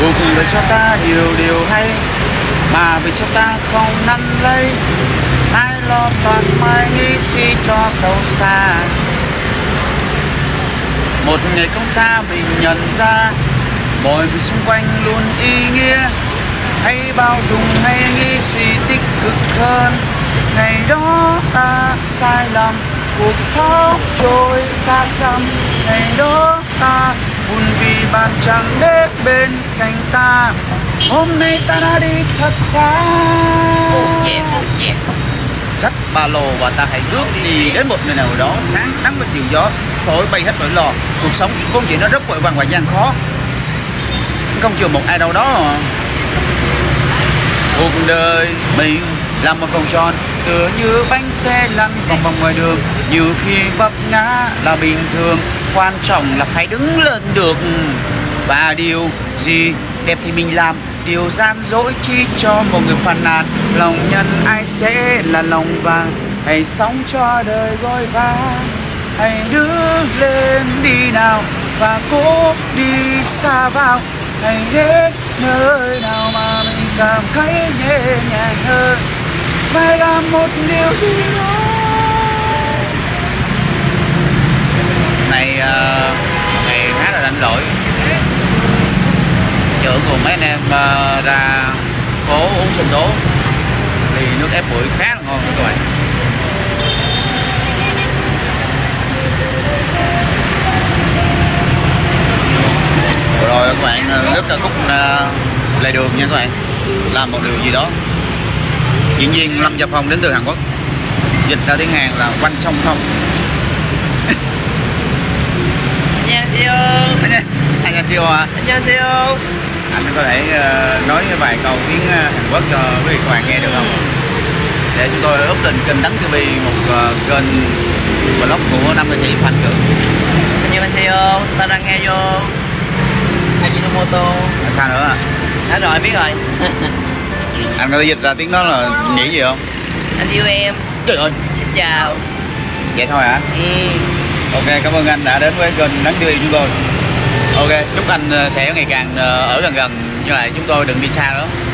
cuộc đời cho ta điều hay, mà vì cho ta không năn lấy, ai lo toan mai nghĩ suy cho sâu xa. Một ngày không xa mình nhận ra, mọi việc xung quanh luôn ý nghĩa, hãy bao dung hay nghĩ suy tích cực hơn. Ngày đó ta sai lầm, cuộc sống trôi xa xăm, ngày đó ta buồn vì bạn chẳng đến bên cạnh ta. Hôm nay ta đã đi thật xa. Xách ba lô và ta hãy bước đi đến một nơi nào đó, sáng nắng và chiều gió thổi bay hết nỗi lo. Cuộc sống vốn dĩ nó rất vội vàng và gian khó, không chừa một ai đâu đó. Cuộc đời mình là một vòng tròn, tựa như bánh xe lăn vòng vòng ngoài đường. Nhiều khi vấp ngã là bình thường, quan trọng là phải đứng lên được. Và điều gì đẹp thì mình làm, điều gian dối chi cho một người phàn nàn. Lòng nhân ai sẽ là lòng vàng, hãy sống cho đời vội vã. Hãy đứng lên đi nào và cố đi xa vào, hãy đến nơi nào mà mình cảm thấy nhẹ nhàng hơn, phải làm một điều gì đó. Này ngày khá là rảnh rỗi, trưởng cùng mấy anh em ra phố uống sinh tố thì nước ép bưởi khá là ngon các bạn. Rồi các bạn, nước ca khúc Lề Đường nha các bạn, làm một điều gì đó. Diễn viên Lâm Gia Phong đến từ Hàn Quốc, dịch ra tiếng Hàn là quanh sông không. 안녕하세요. 안녕하세요 ạ. 안녕하세요. Anh có thể nói vài câu tiếng Hàn Quốc cho quý vị các bạn nghe được không? Để chúng tôi up lên kênh Đấng TV, một kênh vlog của nam nghệ sĩ Phan Cường. 안녕하세요. 사랑해요. Ajinomoto. Sao nữa à? Đã rồi, biết rồi. Anh có thể dịch ra tiếng đó là nghĩ gì không? Anh yêu em. Trời ơi. Xin chào. Vậy thôi hả? Ok, cảm ơn anh đã đến với kênh Đấng TV chúng tôi. Ok, chúc anh sẽ ngày càng ở gần gần như lại chúng tôi, đừng đi xa nữa.